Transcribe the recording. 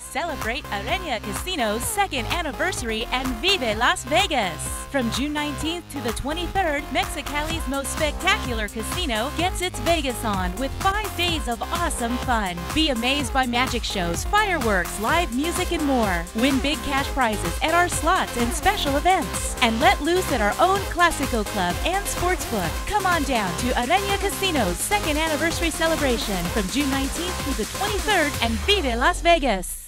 Celebrate Arenia Casino's 2nd anniversary and Vive Las Vegas! From June 19th to the 23rd, Mexicali's most spectacular casino gets its Vegas on with 5 days of awesome fun. Be amazed by magic shows, fireworks, live music, and more. Win big cash prizes at our slots and special events. And let loose at our own Classico Club and Sportsbook. Come on down to Arenia Casino's 2nd anniversary celebration from June 19th to the 23rd and Vive Las Vegas!